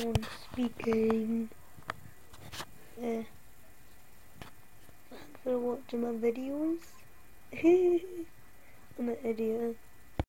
someone speaking. Thanks for watching my videos. I'm an idiot.